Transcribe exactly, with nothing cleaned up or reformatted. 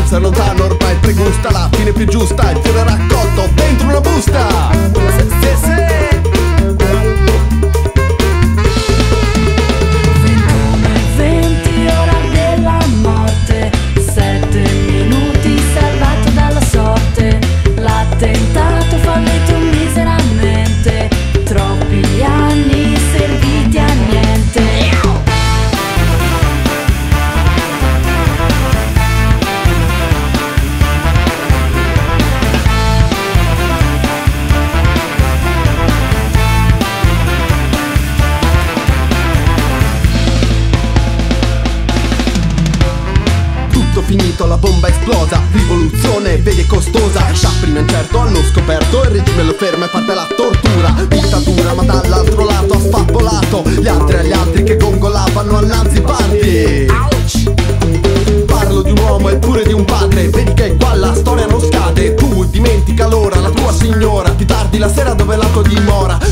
speranza lontano ormai pregusta la fine più giusta, il fiore raccolto dentro una busta. Sì, sì. Finito, la bomba esplosa, rivoluzione vedi costosa. Chaplin incerto allo scoperto, il regime lo ferma e parte la tortura. Dittatura ma dall'altro lato ha sfabbolato gli altri agli altri che gongolavano al Nazi Party. Parlo di un uomo e pure di un padre, vedi che qua la storia non scade. Tu dimentica l'ora, la tua signora, ti tardi la sera dove la tua dimora.